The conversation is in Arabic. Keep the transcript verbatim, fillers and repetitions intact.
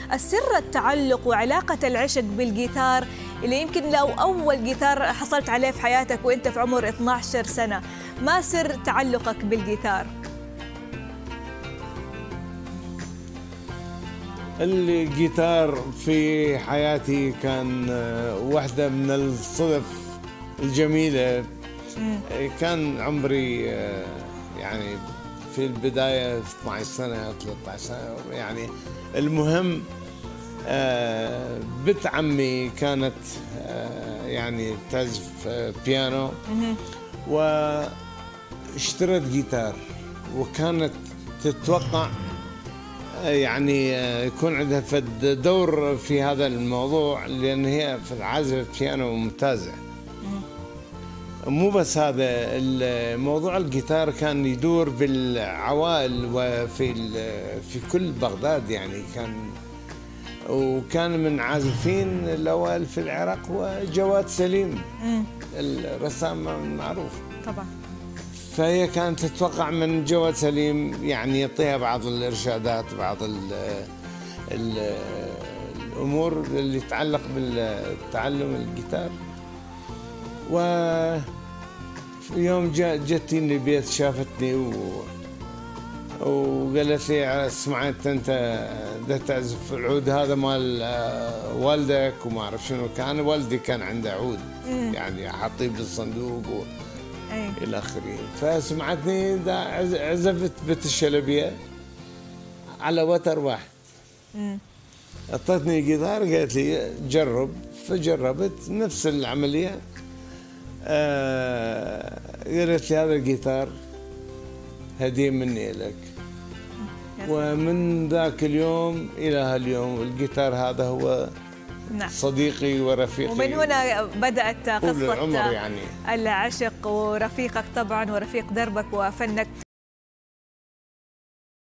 السر التعلق وعلاقة العشق بالجيتار اللي يمكن لو أول جيتار حصلت عليه في حياتك وأنت في عمر اثنتي عشرة سنة، ما سر تعلقك بالجيتار؟ الجيتار في حياتي كان واحدة من الصدف الجميلة. كان عمري يعني في البداية اثنتي عشرة سنة ثلاثة عشر سنة يعني. المهم بنت عمي كانت يعني تعزف بيانو واشترت جيتار، وكانت تتوقع يعني يكون عندها فد دور في هذا الموضوع، لأن هي في العزف بيانو ممتازة. مو بس هذا الموضوع، الجيتار كان يدور بالعوائل وفي في كل بغداد يعني. كان وكان من عازفين الأوائل في العراق وجواد سليم الرسام المعروف طبعا. فهي كانت تتوقع من جواد سليم يعني يعطيها بعض الإرشادات، بعض ال ال الأمور اللي تتعلق بالتعلم الجيتار. و يوم جتني البيت شافتني و وقالت لي سمعت انت ده تعزف العود هذا مال والدك وما اعرف شنو. كان والدي كان عنده عود يعني حاطيه بالصندوق و الى اخره. فسمعتني ده عزفت بنت الشلبيه على وتر واحد. اعطتني جيتار قالت لي جرب، فجربت نفس العمليه. آه قالت لي هذا الجيتار هدية مني لك. ومن ذاك اليوم إلى هاليوم الجيتار هذا هو نعم. صديقي ورفيقي. ومن هنا بدأت قصة العمر يعني. العشق، ورفيقك طبعا ورفيق دربك وفنك.